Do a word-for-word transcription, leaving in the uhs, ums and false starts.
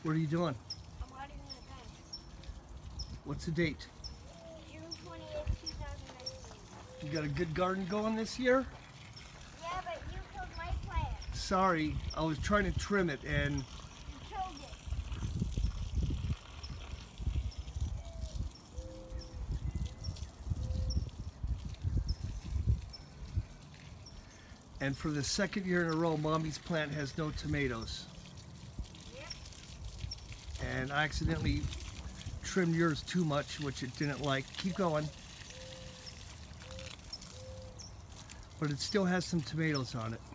What are you doing? I'm watering the garden. What's the date? June twenty-eighth, two thousand nineteen. You got a good garden going this year? Yeah, but you killed my plant. Sorry, I was trying to trim it and You killed it. and for the second year in a row, Mommy's plant has no tomatoes. Yep. And I accidentally trimmed yours too much, which it didn't like. Keep going. But it still has some tomatoes on it.